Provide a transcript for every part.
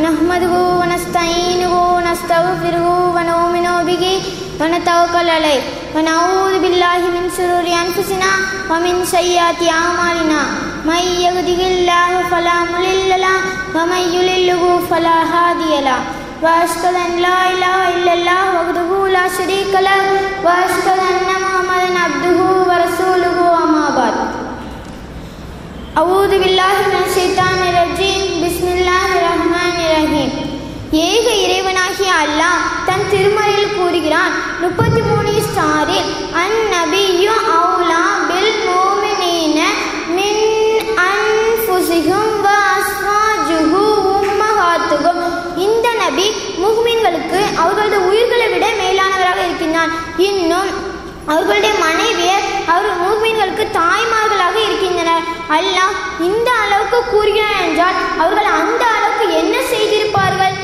नहमदुहु व नस्तईनुहु व नस्तगफिरुहु व नुमिनु बिहि व नतवक्कलु अलैहि व नऊज़ु बिल्लाहि मिन शुरूरि अनफुसिना व मिन सय्यिआति अअमालिना मय यहदिहिल्लाहु फला मुदिल्ल लहु व मय युद्लिल्हु फला हादिय लहु व अशहदु अन ला इलाहा इल्लल्लाह वहदहु ला शरीका लहु व अशहदु अन्ना मुहम्मदन अब्दुहु व रसूलुहु अम्मा बाद अऊज़ु बिल्लाहि मिनश ஷைத்தானிர் ரஜீம் பிஸ்மில்லாஹிர் ரஹ்மானிர் ரஹீம். ஏக இறைவனாகிய அல்லாஹ் தன் திருமறையில் கூறுகிறான் 33 அந்நபியு அவுலா பில் முஃமினீன மின் அன்ஃபுஸிஹிம் வ அஸ்வாஜுஹு உம்மஹாத்துஹும். இந்த நபி முஃமின்களுக்கு அவர்களது உயிர்களை விட மேலானவராக இருக்கின்றான். இன்னும் அவர்களுடைய மனைவியர் அவர்கள் முஃமின்களுக்கு தாய்மார்களாக இருக்கின்றனர். அல்லாஹ் இந்த அளவுக்கு கூறுகிறான் என்றால் அவர்கள் அந்த அளவுக்கு என்ன செய்திருப்பார்கள்?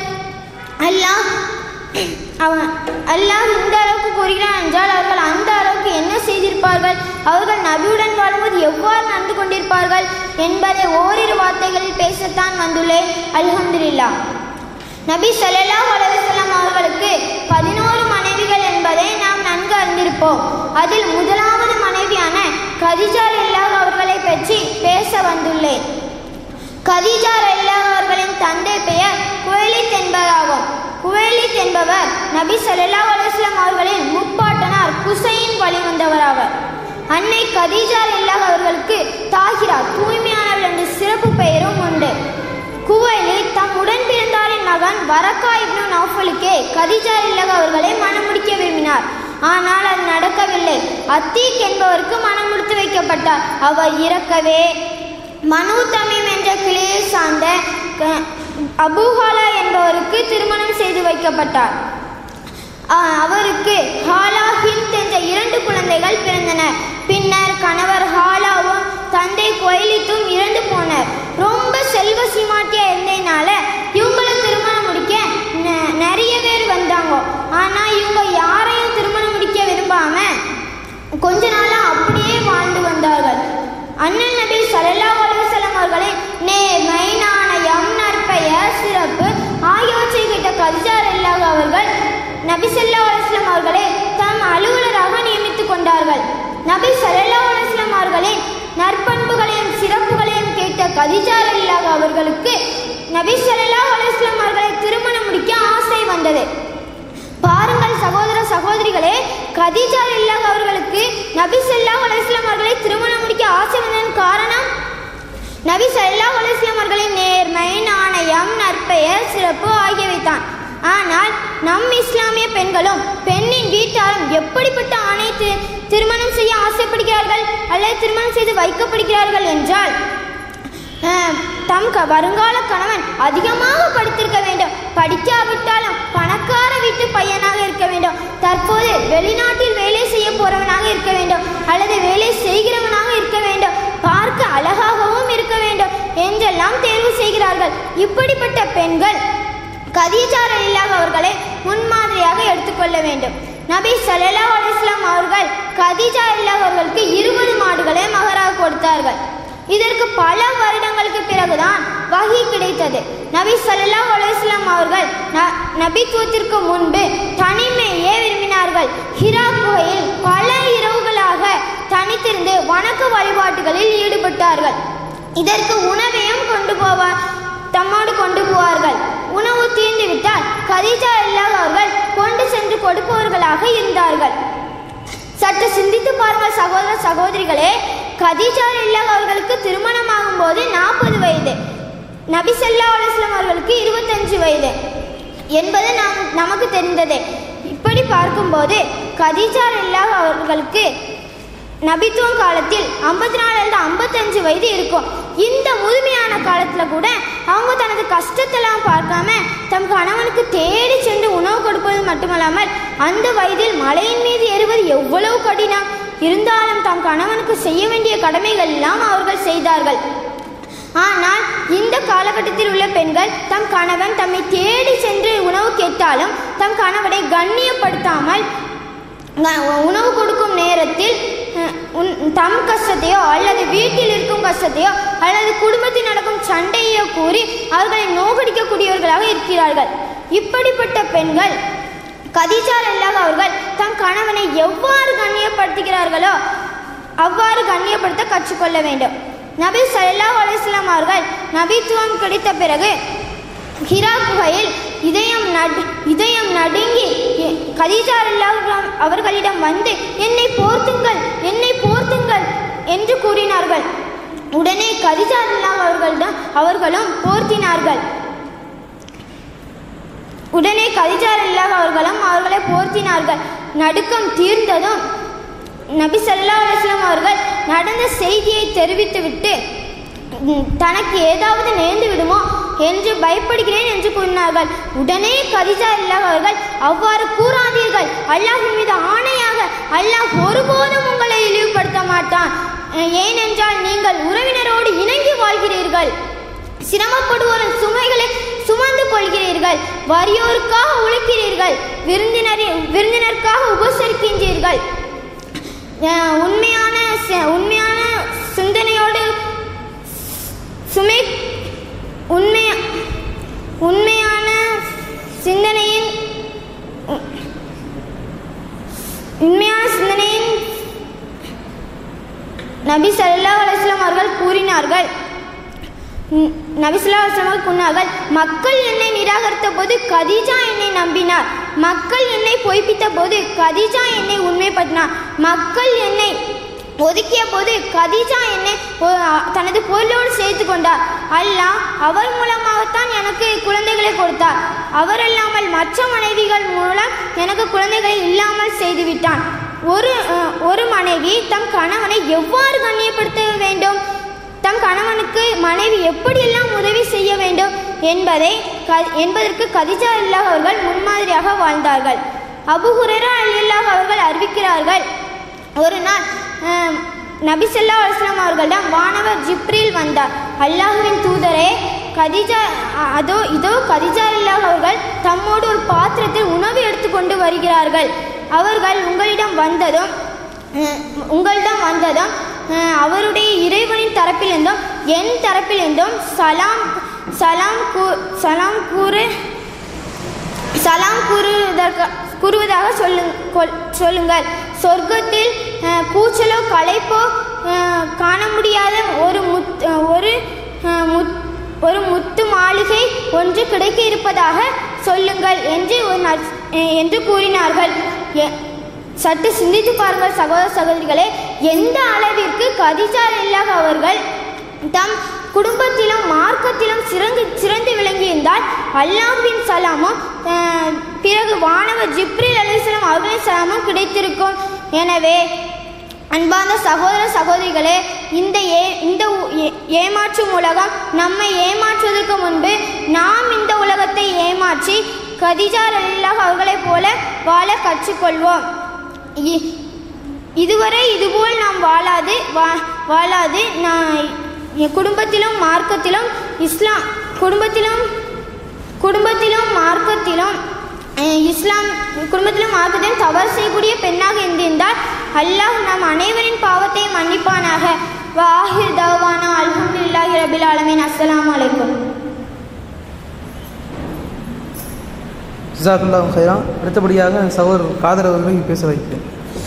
அல்லாஹ் இந்த அளவுக்கு கூறுகிறான் என்றால் அவர்கள் அந்த அளவுக்கு என்ன செய்திருப்பார்கள்? அவர்கள் நபியுடன் வாழும்போது எவ்வாறு நடந்து கொண்டிருப்பார்கள் என்பதை ஓரிரு வார்த்தைகளில் பேசத்தான் வந்துள்ளேன். அல்ஹம்துலில்லாஹ். நபி ஸல்லல்லாஹு அலைஹி வஸல்லம் அவர்களுக்கு 11 மனைவிகள் என்பதை நாம் நன்கு அறிந்திருப்போம். அதில் முதலாவது மனைவியான கதீஜா ரலியல்லாஹு அவர்களை பற்றி பேச வந்துள்ளேன். கதீஜா ரலியல்லாஹு அவர்களின் தந்தை பெயர் குவைலித் என்பதாகும். குவைலித் என்பவர் நபி ஸல்லல்லாஹு அலைஹி வஸல்லம் அவர்களின் முப்பாட்டனார் குசையின் வழி வந்தவராவர். அன்னை கதீஜா ரலியல்லாஹு அவர்களுக்கு தாஹிரா தூய்மையானவள் என்ற சிறப்பு பெயரும் உண்டு. குவைலித் தம் உடன் பிறந்தாரின் மகன் வரக்கா இப்னு நௌஃபலுக்கே கதீஜா ரலியல்லாஹு அவர்களை மணம் முடிக்க விரும்பினார். ஆனால் அது நடக்கவில்லை. அத்தீக் என்பவருக்கு மனம் முடித்து வைக்கப்பட்டார். அவர் இறக்கவே மனு தமீம் என்ற கிளையை சார்ந்த அபூஹாலா என்பவருக்கு திருமணம் செய்து வைக்கப்பட்டார். அவருக்கு ஹாலா ஹிந்த் என்ற 2 குழந்தைகள் பிறந்தனர். பின்னர் கணவர் ஹாலாவும் தந்தை குவைலித்தும் இறந்து போனர். ரொம்ப செல்வ சீமாட்டியா இருந்ததுனால இவங்களை திருமணம் முடிக்க நிறைய பேர் வந்தாங்க. ஆனா இவங்க யாரையும் திருமணம் முடிக்க விரும்பாம கொஞ்ச நாளா அப்படியே வாழ்ந்து வந்தார்கள். அண்ணன் நபி ஸல்லல்லாஹு அலைஹி வஸல்லம் அவர்களின் நேர்மை, நாணயம், நற்பெயர், சிறப்பு ஆகியவற்றை கேட்ட கதீஜா ரலியல்லாஹு அவர்கள் நபி ஸல்லல்லாஹு அலைஹி வஸல்லம் அவர்களை தம் அலுவலராக நியமித்துக் கொண்டார்கள். நபி ஸல்லல்லாஹு அலைஹி வஸல்லம் அவர்களின் நற்பண்புகளையும் சிறப்புகளையும் கேட்ட கதீஜா ரலியல்லாஹு அவர்களுக்கு நபி ஸல்லல்லாஹு அலைஹி வஸல்லம் அவர்களை திருமணம் முடிக்க ஆசை வந்தது. பாருங்கள் சகோதர சகோதரிகளே, கதீஜா ரலியல்லாஹு அவர்களுக்கு நபி ஸல்லல்லாஹு அலைஹி வஸல்லம் அவர்களை திருமணம் முடிக்க ஆசை வந்ததன் காரணம் நபி ஸல்லல்லாஹு அலைஹி வஸல்லம் அவர்களின் நேர்மை, நாணயம், நற்பெயர், சிறப்பு ஆகியவை தான். ஆனால் நம் இஸ்லாமிய பெண்களும் பெண்ணின் வீட்டாரும் எப்படிப்பட்ட ஆணை திருமணம் செய்ய ஆசைப்படுகிறார்கள் அல்லது திருமணம் செய்து வைக்கப்படுகிறார்கள் என்றால் தம் வருங்கால கணவன் அதிகமாக படித்திருக்க வேண்டும், படிக்காவிட்டாலும் பணக்கார வீட்டு பையனாக இருக்க வேண்டும், தற்போது வெளிநாட்டில் வேலை செய்ய போறவனாக இருக்க வேண்டும் அல்லது வேலை செய்கிறவனாக இருக்க வேண்டும், பார்க்க அழகாகவும் இருக்க வேண்டும் என்றெல்லாம் தேர்வு செய்கிறார்கள். இப்படிப்பட்ட பெண்கள் கதீஜா ரலியல்லாஹு அவர்களை முன்மாதிரியாக எடுத்துக்கொள்ள வேண்டும். நபி ஸல்லல்லாஹு அலைஹி வஸல்லம் அவர்கள் கதீஜா ரலியல்லாஹு அவர்களுக்கு 20 மாடுகளை மகராக கொடுத்தார்கள். இதற்கு பல வருடங்களுக்கு பிறகுதான் வஹி கிடைத்தது. நபி ஸல்லல்லாஹு அலைஹி வஸல்லம் அவர்கள் நபித்துவத்திற்கு முன்பு தனிமையே விரும்பினார்கள். ஹிரா குகையில் பல இரவுகளாக தனித்திருந்து வணக்க வழிபாட்டுகளில் ஈடுபட்டார்கள். இதற்கு உணவையும் தம்மோடு கொண்டு போவார்கள். உணவு தீர்ந்து விட்டால் கதீஜா ரலியல்லாஹு அவர்கள் கொண்டு சென்று கொடுப்பவர்களாக இருந்தார்கள். சற்று சிந்தித்து பாருங்கள் சகோதர சகோதரிகளே, கதீஜா ரலியல்லாஹு அவர்களுக்கு திருமணமாகும் போது 40 வயது, நபி ஸல்லல்லாஹு அலைஹி வஸல்லம் அவர்களுக்கு 25 வயது என்பது நமக்கு தெரிந்ததே. இப்படி பார்க்கும்போது கதீஜா ரலியல்லாஹு அவர்களுக்கு நபித்துவம் காலத்தில் 54 அல்லது 55 வயது இருக்கும். இந்த முதுமையான காலத்துல கூட அவங்க தனது கஷ்டத்தெல்லாம் பார்க்காம தம் கணவனுக்கு தேடி சென்று உணவு கொடுப்பது மட்டுமல்லாமல் அந்த வயதில் மலையின் மீது ஏறுவது எவ்வளவு கடினம் இருந்தாலும் தம் கணவனுக்கு செய்ய வேண்டிய கடமைகள் எல்லாம் அவர்கள் செய்தார்கள். ஆனால் இந்த காலகட்டத்தில் உள்ள பெண்கள் தம் கணவன் தம்மை தேடி சென்று உணவு கேட்டாலும் தம் கணவனை கண்ணியப்படுத்தாமல் உணவு கொடுக்கும் நேரத்தில் தம் கஷ்டத்தையோ அல்லது வீட்டில் இருக்கும் கஷ்டத்தையோ அல்லது குடும்பத்தில் நடக்கும் சண்டையோ கூறி அவர்களை நோக்கடிக்கக்கூடியவர்கள் பெற்றவர்களாக இருக்கிறார்கள். இப்படிப்பட்ட பெண்கள் கதீஜா ரலியல்லாஹு அவர்கள் தம் கணவனை எவ்வாறு கண்ணியப்படுத்துகிறார்களோ அவ்வாறு கண்ணியப்படுத்த கற்றுக்கொள்ள வேண்டும். நபி ஸல்லல்லாஹு அலைஹி வஸல்லம் அவர்கள் நபித்துவம் கிடைத்த பிறகு ஹிரா குகையில் இதயம் நடுங்கி கதீஜா ரலியல்லாஹு அவர்களிடம் வந்து என்னை போர்த்துங்கள் என்று கூறினார்கள். உடனே கதீஜா ரலியல்லாஹு அவர்களும் அவர்களை போர்த்தினார்கள். நடுக்கம் தீர்ந்ததும் நபி ஸல்லல்லாஹு அலைஹி வஸல்லம் அவர்கள் நடந்த செய்தியை தெரிவித்துவிட்டு தனக்கு ஏதாவது நேர்ந்து விடுமோ என்று பயப்படுகிறேன் என்று கூறினார்கள். உடனே கதீஜா ரலியல்லாஹு அவர்கள் அவ்வாறு கூறாதீர்கள், அல்லாஹ்வின் மீது ஆணையாக அல்லாஹ் ஒருபோதும் உங்களை இழிவுபடுத்த மாட்டான். ஏனென்றால் நீங்கள் உறவினரோடு இணங்கி வாழ்கிறீர்கள், சிரமப்படுவோரின் சுமைகளை சுமந்து கொள்கிறீர்கள், வறியோருக்காக உழைக்கிறீர்கள், விருந்தினருக்காக உபசரிக்கின்றீர்கள். உண்மையான சிந்தனையோடு உண்மையான சிந்தனையின் நபி ஸல்லல்லாஹு அலைஹி வஸல்லம் அவர்கள் கூறினார்கள். மக்கள் என்னை நிராகரித்த போது கதீஜா என்னை நம்பினார், மக்கள் என்னை பொய்ப்பித்த போது கதீஜா என்னை உண்மைப்படுத்தினார், மக்கள் என்னை ஒதுக்கிய போது கதீஜா என்னை தனது பொருளோடு சேர்த்து கொண்டார். அல்லாஹ் அவர் மூலமாகத்தான் எனக்கு குழந்தைகளை கொடுத்தார், அவர் அல்லாமல் மற்ற மனைவிகள் மூலம் எனக்கு குழந்தைகளை இல்லாமல் செய்துவிட்டான். ஒரு மனைவி தம் கணவனை எவ்வாறு கண்ணியப்படுத்த வேண்டும், தம் கணவனுக்கு மனைவி எப்படியெல்லாம் உதவி செய்ய வேண்டும் என்பதற்கு கதீஜா ரலியல்லாஹு அவர்கள் முன்மாதிரியாக வாழ்ந்தார்கள். அபூ ஹுரைரா ரலியல்லாஹு அவர்கள் அறிவிக்கிறார்கள், ஒரு நாள் நபி ஸல்லல்லாஹு அலைஹி வஸல்லம் அவர்களிடம் வானவர் ஜிப்ரீல் வந்தார். அல்லாஹ்வின் தூதரே, கதீஜா கதீஜா ரலியல்லாஹு அவர்கள் தம்மோடு ஒரு பாத்திரத்தில் உணவு எடுத்துக்கொண்டு வருகிறார்கள். அவர்கள் உங்களிடம் வந்ததும் அவருடைய இறைவனின் தரப்பிலிருந்தும் என் தரப்பிலிருந்தும் சலாம் கூறுவதாக சொல்லுங்கள். சொர்க்கத்தில் கூச்சலோ களைப்போ காண முடியாத ஒரு முத்து மாளிகை ஒன்று கிடைக்க இருப்பதாக சொல்லுங்கள் என்று கூறினார்கள். சற்று சிந்தித்து பாருங்கள் சகோதர சகோதரிகளே, எந்த அளவிற்கு கதீஜா ரலியல்லாஹு அவர்கள் தம் குடும்பத்திலும் மார்க்கத்திலும் சிறந்து விளங்கியிருந்தால் அல்லாஹ்வின் சலாமும் பிறகு வானவர் ஜிப்ரீல் அலைஹிஸ்ஸலாம் அவர்களின் சலாமும் கிடைத்திருக்கும். எனவே அன்பார்ந்த சகோதர சகோதரிகளே, இந்த ஏமாற்றும் உலகம் நம்மை ஏமாற்றுவதற்கு முன்பு நாம் இந்த உலகத்தை ஏமாற்றி கதீஜா ரலியல்லாஹு அவர்களைப் போல வாழ கற்றுக்கொள்வோம். இதுவரை இதுபோல் நாம் வாழாது குடும்பத்திலும் மார்க்கத்திலும் மார்க்கத்திலும் தவறு செய்யக்கூடிய பெண்ணாக இருந்திருந்தால் அல்லாஹ் நம் அனைவரின் பாவத்தை மன்னிப்பானாக. வாஹிர் தவானா அல்ஹம்துலில்லாஹி ரபில் ஆலமீன். அஸ்ஸலாமு அலைக்கும். ஜஸாக்கல்லாஹு கைரா. அடுத்தபடியாக சகோதரர் காதர் அவர்களை பேச வைக்கிறேன்.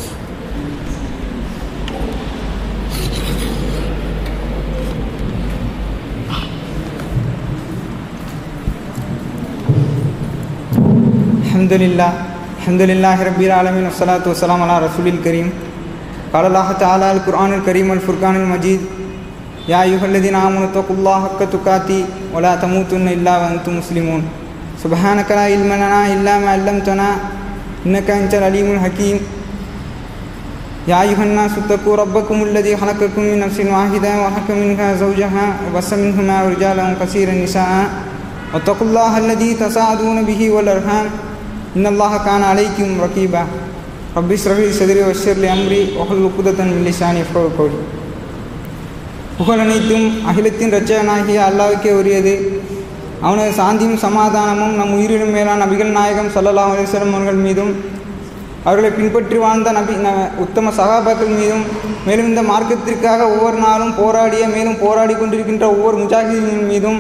அல்ஹம்துலில்லாஹி ரப்பில் ஆலமீன் வஸ்ஸலாத்து வஸ்ஸலாமு அலா ரசூலில் கரீம். قال الله تعالى القرآن الكريم والفرقان المجيد يا أيها الذين آمنوا اتقوا الله حق تقاته ولا تموتن إلا وأنتم مسلمون سبحانك لا علم لنا إلا ما علمتنا إنك أنت العليم الحكيم يا أيها الناس اتقوا ربكم الذي خلقكم من نفس واحدة وخلق منها زوجها وبث منهما رجالا كثيرا نساء واتقوا الله الذي تساءلون به والأرحام إن الله كان عليكم رقيبا رب اشرح لي صدري ويسر لي أمري واحلل عقدة من لساني يفقهوا قولي. புகழ் அனைத்தும் அகிலத்தின் இரட்சகனாகிய அல்லாஹ்வுக்கே உரியது. அவனது சாந்தியும் சமாதானமும் நம் உயிரிலும் மேலான நபிகள் நாயகம் ஸல்லல்லாஹு அலைஹி வஸல்லம் அவர்கள் மீதும் அவர்களை பின்பற்றி வாழ்ந்த உத்தம சகாபாக்கள் மீதும் மேலும் இந்த மார்க்கத்திற்காக ஒவ்வொரு நாளும் மேலும் போராடி கொண்டிருக்கின்ற ஒவ்வொரு முஜாஹிதீன் மீதும்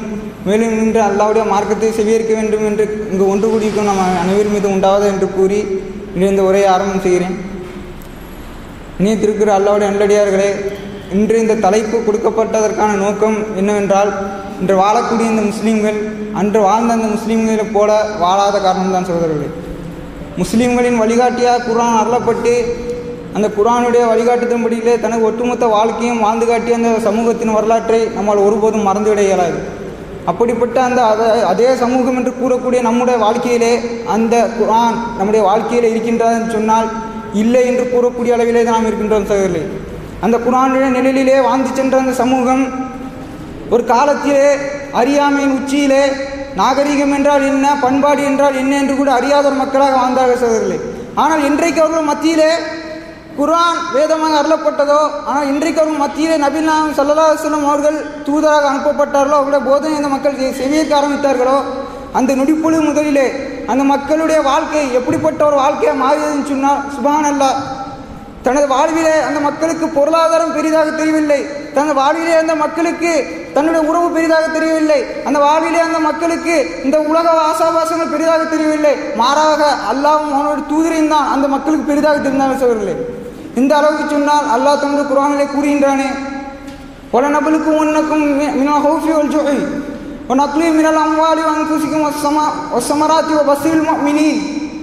மேலும் இன்று அல்லாஹ்வுடைய மார்க்கத்தை செவியேற்க வேண்டும் என்று இங்கு ஒன்று கூடியிருக்கும் நம் அனைவர் மீது உண்டாவது என்று கூறி இந்த உரையை ஆரம்பம் செய்கிறேன். இணையத்திருக்கிற அல்லாஹ்வுடைய நல்லடியார்களே, இன்று இந்த தலைப்பு கொடுக்கப்பட்டதற்கான நோக்கம் என்னவென்றால், இன்று வாழக்கூடிய இந்த முஸ்லீம்கள் அன்று வாழ்ந்த அந்த முஸ்லீம்களை போல வாழாத காரணம்தான் சகோதரர்களே. முஸ்லீம்களின் வழிகாட்டியாக குர்ஆன் அருளப்பட்டு அந்த குர்ஆனுடைய வழிகாட்டுதன்படியிலே தனது ஒட்டுமொத்த வாழ்க்கையும் வாழ்ந்து காட்டிய அந்த சமூகத்தின் வரலாற்றை நம்மால் ஒருபோதும் மறந்துவிட இயலாது. அப்படிப்பட்ட அதே சமூகம் என்று கூறக்கூடிய நம்முடைய வாழ்க்கையிலே அந்த குர்ஆன் நம்முடைய வாழ்க்கையில் இருக்கின்றது என்று சொன்னால் இல்லை என்று கூறக்கூடிய அளவிலே தான் நாம் இருக்கின்றோம் சகோதரர்களே. அந்த குர்ஆனுடைய நிழலிலே வாழ்ந்து சென்ற அந்த சமூகம் ஒரு காலத்திலே அறியாமையின் உச்சியிலே நாகரிகம் என்றால் என்ன, பண்பாடு என்றால் என்ன என்று கூட அறியாத ஒரு மக்களாக வாழ்ந்தார்கள் சகோதரர்களே. ஆனால் இன்றைக்கு அவர்கள் மத்தியிலே குர்ஆன் வேதமாக அருளப்பட்டதோ, ஆனால் இன்றைக்கு அவர்கள் மத்தியிலே நபி நாயகம் ஸல்லல்லாஹு அலைஹி வஸல்லம் அவர்கள் தூதராக அனுப்பப்பட்டார்களோ, அவருடைய போதனை இந்த மக்கள் செவியேற்க ஆரம்பித்தார்களோ, அந்த நொடிப்பொழுது முதலிலே அந்த மக்களுடைய வாழ்க்கை எப்படிப்பட்ட ஒரு வாழ்க்கையாக மாறியதுன்னு சொன்னால் சுப்ஹானல்லாஹ். தனது வாழ்விலே அந்த மக்களுக்கு பொருளாதாரம் பெரிதாக தெரியவில்லை, தனது வாழ்விலே அந்த மக்களுக்கு தன்னுடைய உறவு பெரிதாக தெரியவில்லை, அந்த வாழ்விலே அந்த மக்களுக்கு இந்த உலக ஆசாபாசங்கள் பெரிதாக தெரியவில்லை, மாறாக அல்லாஹ்வும் அவனுடைய தூதரையும் தான் அந்த மக்களுக்கு பெரிதாக தெரிந்தார்கள் சகோதரர்களே. இந்த அளவுக்கு சொன்னால் அல்லாஹ் தனது குர்ஆனிலே கூறுகின்றானே, வலனபலுக்கும் உன்னக்கும் மினல் ஹௌஃபி வல் ஜுஇ வநக்லி மினல் அம்வாலி வஅன்ஃபுசிக்கும் வஸ்ஸமராத்தி வபஸ்ஸிரில் முஃமினீன்.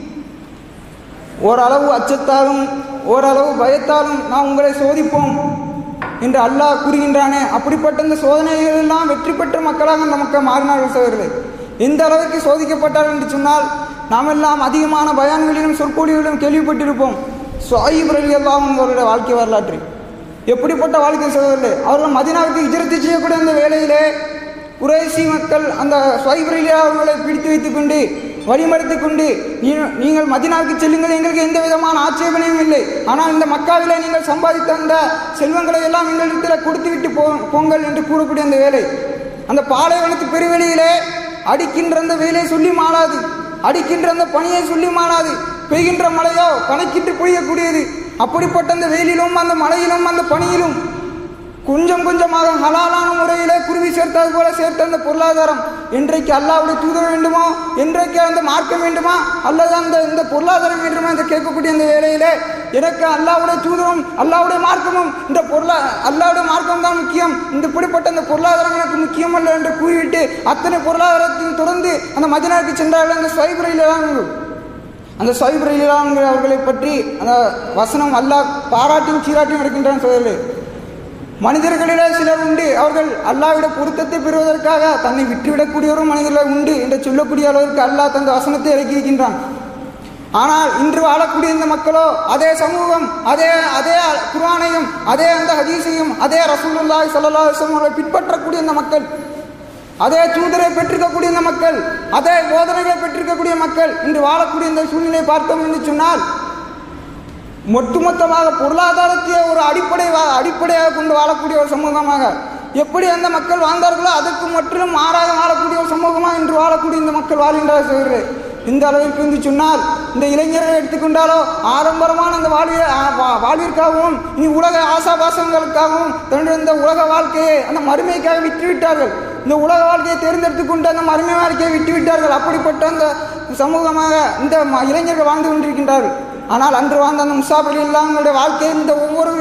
ஓரளவு அச்சத்தாலும் ஓரளவு பயத்தாலும் நாம் உங்களை சோதிப்போம் என்று அல்லாஹ் கூறுகின்றானே. அப்படிப்பட்ட இந்த சோதனைகள் எல்லாம் வெற்றி பெற்ற மக்களாக அந்த மக்கள் மாறினார்கள் சகோதரர்களே. எந்த அளவுக்கு சோதிக்கப்பட்டார்கள் என்று சொன்னால், நாம் எல்லாம் அதிகமான பயான்களிலும் சொற்கூடிகளிலும் கேள்விப்பட்டிருப்போம் ஷுஐப் ரலியல்லாஹு அன்ஹு அவருடைய வாழ்க்கை வரலாற்று. எப்படிப்பட்ட வாழ்க்கை சகோதரர்களே. அவர்கள் மதீனாவுக்கு ஹிஜ்ரத் செய்யக்கூடிய அந்த வேளையிலே குறைஷி மக்கள் அந்த ஷுஐப் ரலியல்லாஹு அவர்களை பிடித்து வைத்துக் கொண்டு வழிமறித்து கொண்டு, நீங்கள் மதீனாவுக்கு செல்லுங்கள், எங்களுக்கு எந்த விதமான ஆட்சேபனையும் இல்லை, ஆனால் இந்த மக்காவிலே நீங்கள் சம்பாதித்த அந்த செல்வங்களை எல்லாம் எங்களிடத்தில் கொடுத்து விட்டு போங்கள் என்று கூறக்கூடிய அந்த வேலை, அந்த பாலைவனத்து பெருவெளியிலே அடிக்கின்ற அந்த வேலையை சொல்லி மாளாது, அடிக்கின்ற அந்த பனியை சொல்லி மாளாது, பெய்கின்ற மழையோ கணக்கிட்டு பொழியக்கூடியது. அப்படிப்பட்ட அந்த வெயிலிலும் அந்த மழையிலும் அந்த பனியிலும் கொஞ்சம் கொஞ்சமாக ஹலாலான முறையிலே குருவி சேர்த்தது போல சேர்த்த அந்த பொருளாதாரம் என்றைக்கு அல்லாஹ்வுடைய தூதர் வேண்டுமோ, என்றைக்கு அந்த மார்க்கம் வேண்டுமா, அல்லது இந்த பொருளாதாரம் வேண்டுமா என்று கேட்கக்கூடிய அந்த வேளையிலே எனக்கு அல்லாஹ்வுடைய தூதரும் அல்லாஹ்வுடைய மார்க்கமும் இந்த அல்லாஹ்வுடைய மார்க்கம் தான் முக்கியம், இந்த இப்படிப்பட்ட அந்த பொருளாதாரம் எனக்கு முக்கியம் அல்ல என்று கூறிவிட்டு அத்தனை பொருளாதாரத்தையும் தொடர்ந்து அந்த மதீனாவுக்கு சென்றார்கள். அந்த ஷுஐப் ரலியல்லாஹு அந்த ஷுஐப் ரலியல்லாஹு அவர்களை பற்றி அந்த வசனம் அல்லாஹ் பாராட்டியும் சீராட்டியும் இருக்கின்றான் சோதரர்களே. மனிதர்களிலே சிலர் உண்டு, அவர்கள் அல்லாஹ்வுடைய பொருத்தத்தை பெறுவதற்காக தன்னை விட்டுவிடக்கூடியவரும் மனிதர்கள் உண்டு என்று சொல்லக்கூடிய அளவிற்கு அல்லாஹ் தந்த வசனத்தை இறக்கியிருக்கின்றான். ஆனால் இன்று வாழக்கூடிய இந்த மக்களோ அதே சமூகம், அதே குர்ஆனையும் அதே அந்த ஹதீஸையும் அதே ரசூலுல்லாஹி ஸல்லல்லாஹு அலைஹி வஸல்லம் அவர்களை பின்பற்றக்கூடிய இந்த மக்கள், அதே தூதரை பெற்றிருக்கக்கூடிய இந்த மக்கள், அதே போதனைகளை பெற்றிருக்கக்கூடிய மக்கள் இன்று வாழக்கூடிய இந்த சூழ்நிலை பார்த்தோம் என்று சொன்னால், ஒட்டுமொத்தமாக பொருளாதாரத்தையே ஒரு அடிப்படையாக கொண்டு வாழக்கூடிய ஒரு சமூகமாக எப்படி அந்த மக்கள் வாழ்ந்தார்களோ அதற்கு முற்றிலும் மாறாக வாழக்கூடிய ஒரு சமூகமாக இன்று வாழக்கூடிய இந்த மக்கள் வாழ்கின்றார்கள். இந்த அளவிற்கு என்று சொன்னால், இந்த இளைஞர்களை எடுத்துக்கொண்டாலோ ஆடம்பரமான அந்த வாழ்விற்காகவும் இனி உலக ஆசாபாசங்களுக்காகவும் தன்னுடைய இந்த உலக வாழ்க்கையை அந்த மறுமைக்காக விட்டுவிட்டார்கள். இந்த உலக வாழ்க்கையை தேர்ந்தெடுத்து கொண்டு அந்த மறுமை வாழ்க்கையை விட்டுவிட்டார்கள். அப்படிப்பட்ட அந்த சமூகமாக இந்த இளைஞர்கள் வாழ்ந்து கொண்டிருக்கின்றார்கள். ஆனால் அன்று வாழ்ந்த அந்த முஸாப் ரலியல்லாஹு வாழ்க்கையை இந்த ஒவ்வொரு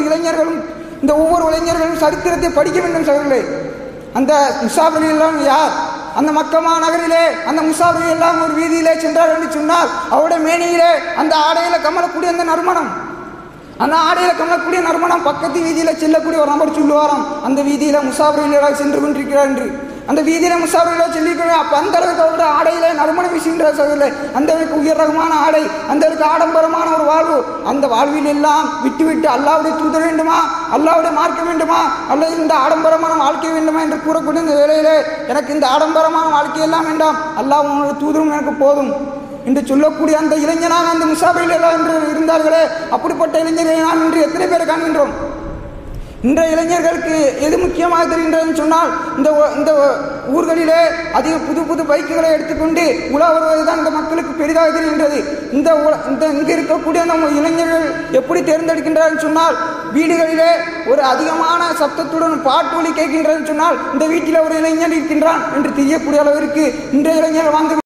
இளைஞர்களும் சரித்திரத்தை படிக்க வேண்டும் சகோதரர்களே. அந்த முஸாப் ரலியல்லாஹு யார்? அந்த மக்கமா நகரிலே அந்த முஸாப் ரலியல்லாஹு ஒரு வீதியிலே சென்றார் என்று சொன்னால், அவருடைய மேனியிலே அந்த ஆடையில கமலக்கூடிய அந்த நறுமணம், அந்த ஆடையில கமலக்கூடிய நறுமணம் பக்கத்து வீதியில செல்லக்கூடிய ஒரு நபர் சொல்லுவாராம், அந்த வீதியில முஸாப் ரலியல்லாஹு சென்று கொண்டிருக்கிறார் என்று. அந்த வீதியில முஸாப் ரலியல்லாஹு சொல்லிக்கிறோம். அப்ப அந்த அளவுக்கு அவருடைய ஆடையிலே நறுமணம் வீசுகின்ற சகோதரர்களே, அந்த அளவுக்கு உயர் ரகமான ஆடை, அந்த அளவுக்கு ஆடம்பரமான ஒரு வாழ்வு, அந்த வாழ்வில் எல்லாம் விட்டுவிட்டு அல்லாஹ்வுடைய தூதர் வேண்டுமா, அல்லாஹ்வுடைய மார்க்கம் வேண்டுமா, அல்லது இந்த ஆடம்பரமான வாழ்க்கை வேண்டுமா என்று கூறக்கூடிய இந்த வேளையிலே எனக்கு இந்த ஆடம்பரமான வாழ்க்கையெல்லாம் வேண்டாம், அல்லாஹ்வுடைய தூதரும் எனக்கு போதும் என்று சொல்லக்கூடிய அந்த இளைஞனாக அந்த முஸாப் ரலியல்லாஹு என்று இருந்தார்களே, அப்படிப்பட்ட இளைஞர்களை நாம் இன்று எத்தனை பேரை காண்கின்றோம்? இன்றைய இளைஞர்களுக்கு எது முக்கியமாக தெரிகின்றதுன்னு சொன்னால், இந்த ஊர்களிலே அதிக புது புது பைக்குகளை எடுத்துக்கொண்டு உலா வருவது தான் இந்த மக்களுக்கு பெரிதாக தெரிகின்றது. இங்கே இருக்கக்கூடிய நம்ம இளைஞர்கள் எப்படி தேர்ந்தெடுக்கின்றார்கள் சொன்னால், வீடுகளிலே ஒரு அதிகமான சப்தத்துடன் பாட்டு ஒலி கேட்கின்றது சொன்னால் இந்த வீட்டில் ஒரு இளைஞர் இருக்கின்றான் என்று தெரியக்கூடிய அளவிற்கு இன்றைய இளைஞர்கள் வாழ்ந்து